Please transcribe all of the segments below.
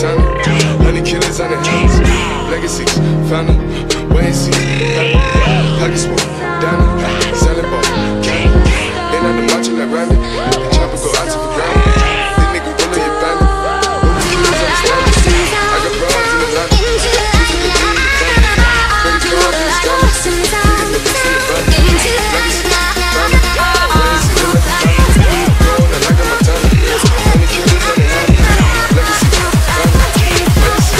Montana. 100 killers on the hands. Legacies, found them. Wait and see. Pockets full, down it. Selling ball, candy. They not the macho like Randy. The chopper go out to the ground. This nigga bullet your bandit. All the killers understand it. I got broads in the line. These are the lean in the family. Credit cards in the scammers. Niggas the police in the family. Legacies, found them. Wait and see, look like the family. Going like a Montana. 100 killers on the hands. Legacies, found them. Wait and see.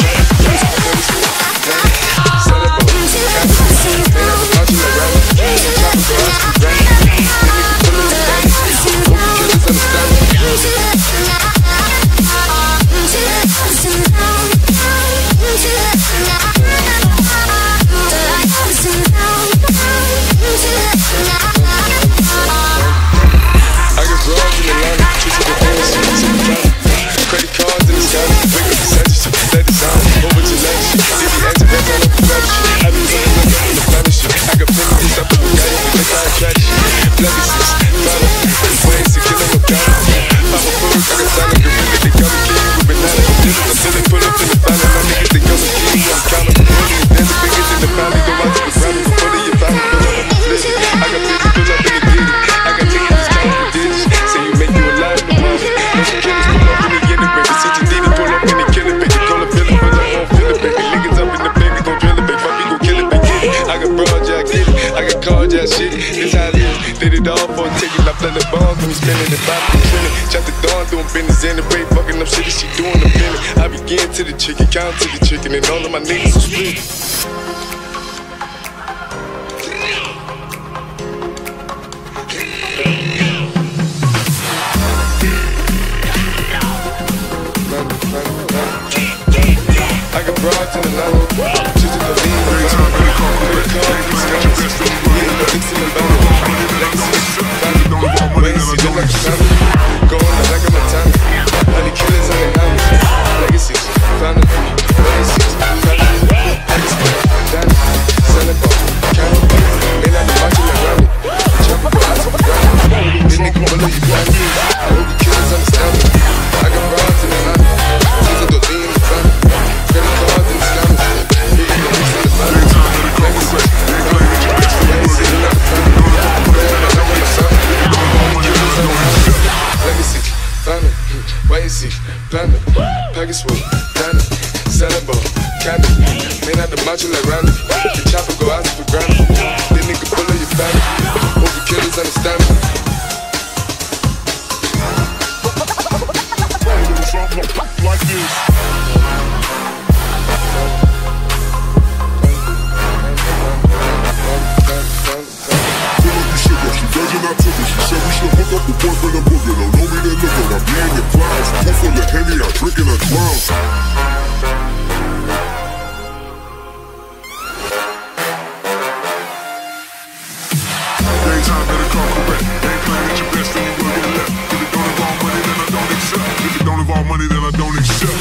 Selling ball, candy. They not the macho like Randy. The chopper go out to the ground. Shit, it's how it is. Did it all for a ticket. I play the bombs when we spinning the body trending. Chop the dawn doing business in the break, fucking up shit. She doing the minute. I begin to the chicken, count to the chicken, and all of my niggas are split. I got broads in the line. Just to the lean, credit cards in the scammers. Going like a Montana. 100 killers on the hands. Legacies, found them. Legacies, found them. Down it, selling ball, candy. They not the macho like Randy. Chopper go out to the ground. This nigga below you blind. All the killers understand me. I got broads in the line. These are the lean in the family. Credit cards in the scammers. Niggas the police in the family. Legacies, legacies, not the family. Legacy, found it, wait and see, plan it, package full, down it, selling ball, candy. May not the macho like Randy, the chopper go out to the ground. This nigga bullet your family, all the killers understand me. Like this. She said we should hook up the boyfriend and boogie. Don't know me, they looking, I'm being your clouds. Pull full of Henny, I'm drinking a clown. Daytime better come correct. Ain't playing at your best, then you will get left. If it don't involve money, then I don't accept. If it don't involve money, then I don't accept.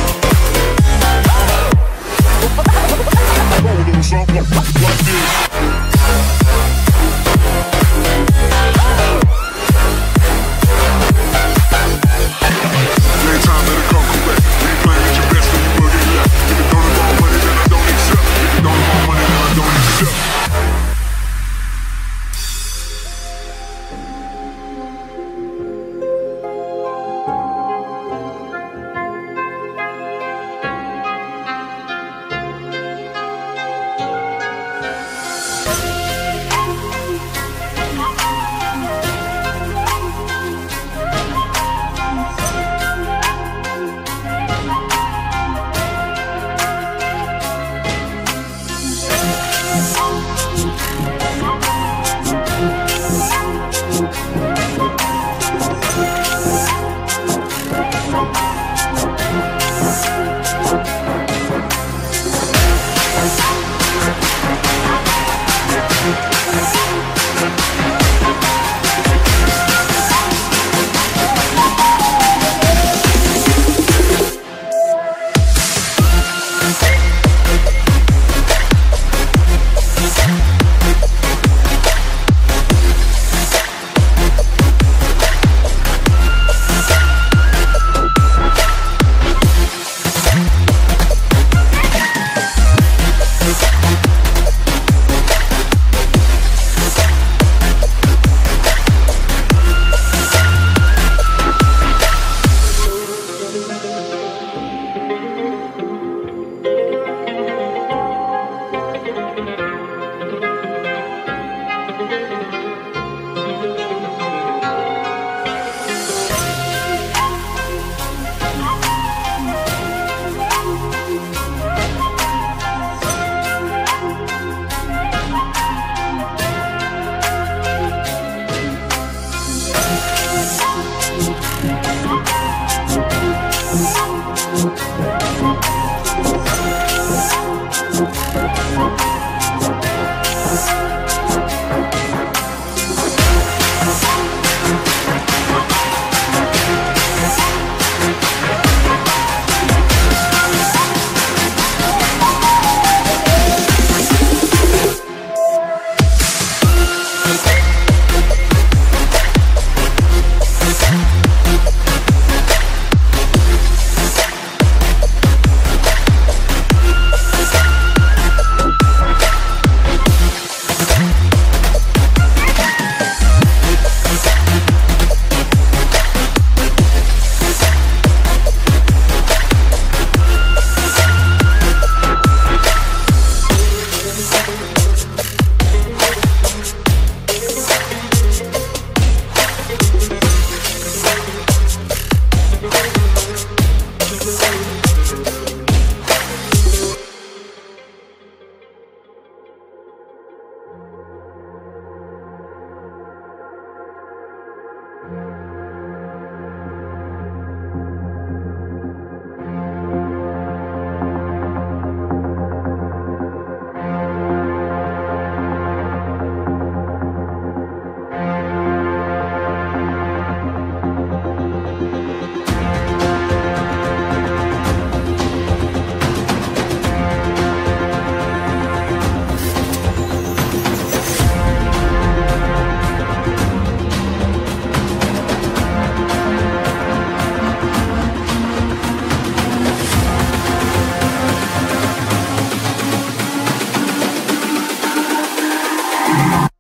Like this.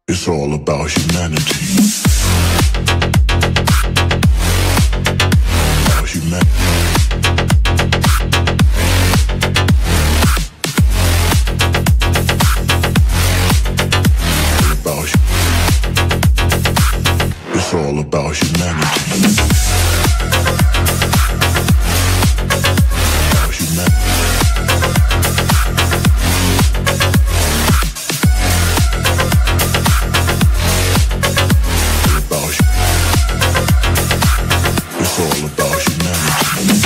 It's all about humanity. About humanity. It's all about humanity. About humanity. It's all about humanity.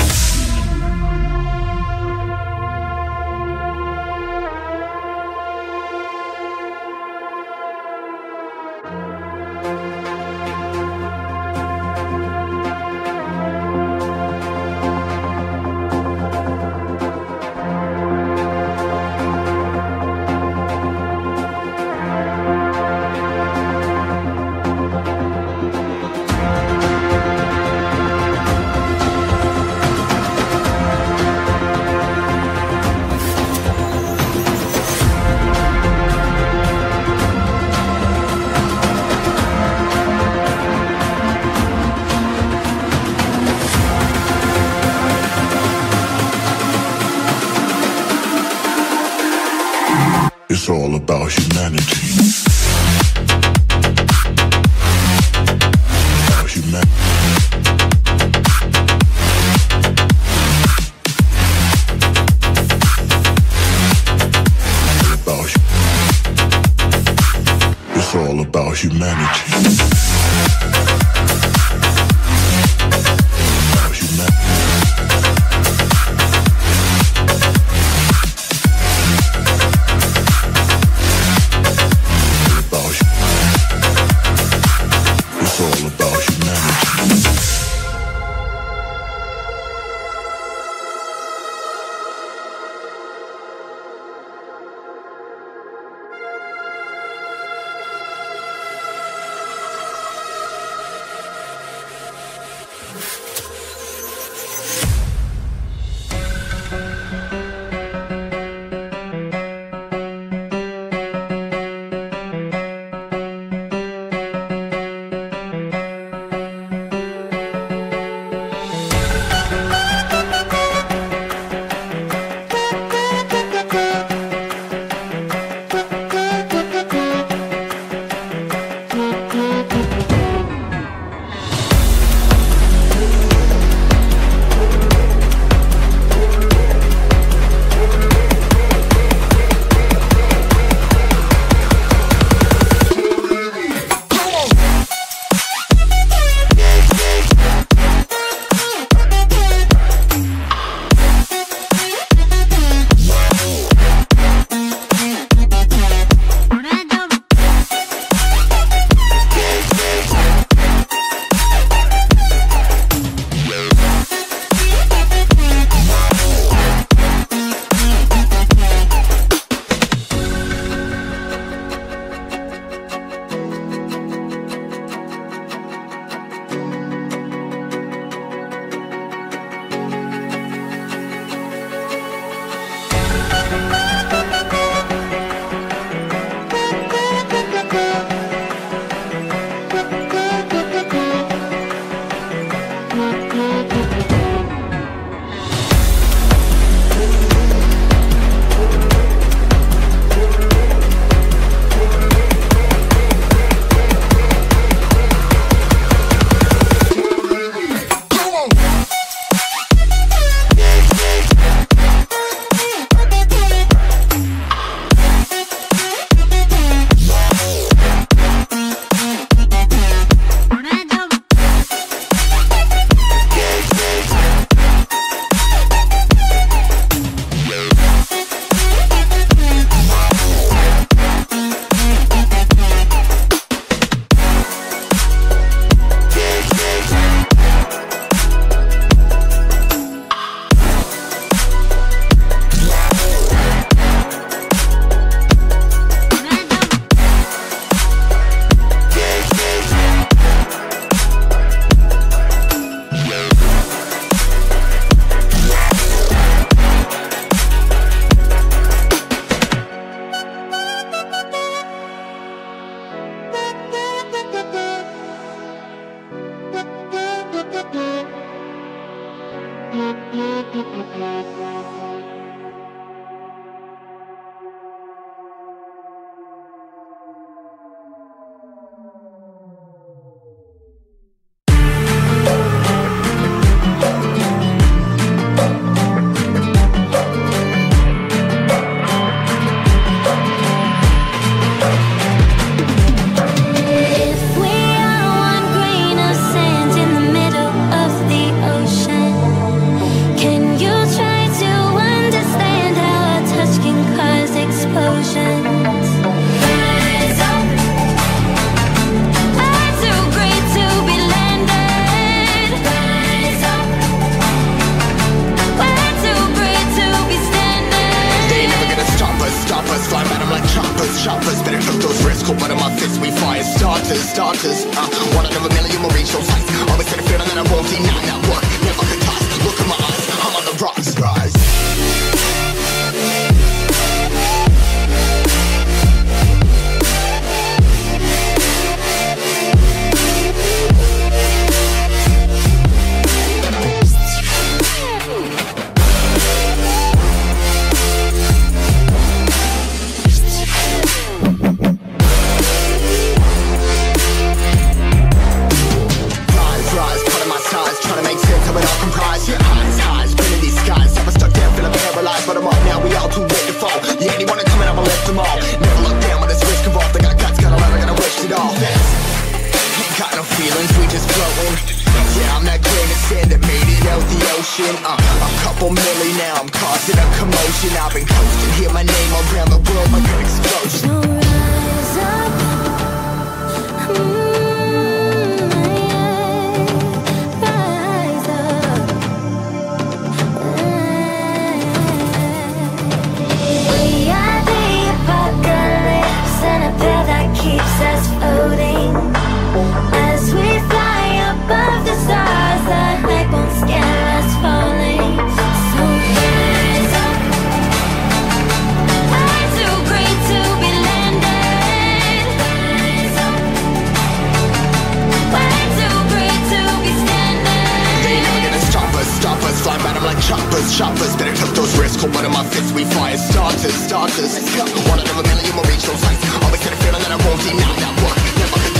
It's all about humanity. About humanity. It's all about humanity. those risks, cold blood in my fists, we fire starters. One out of a million will reach those heights. Always had a feeling that I won't deny that work. Never could toss. Look in my eyes, I'm on the rocks. Rise. A couple milli now, I'm causing a commotion. I've been coasting, hear my name around the world like an explosion. So rise up, rise up. We are the apocalypse, and a pill that keeps us floating. As we fly above the stars, the light won't scare us falling. So rise up. We're too great to be landed. Rise up. We're too great to be standing. They never gonna stop us, fly by them like choppers. Better took those risks, cold blood in my fists, we fire starters. One out of a million will reach those heights. Always had a feeling that I won't deny that work. Never could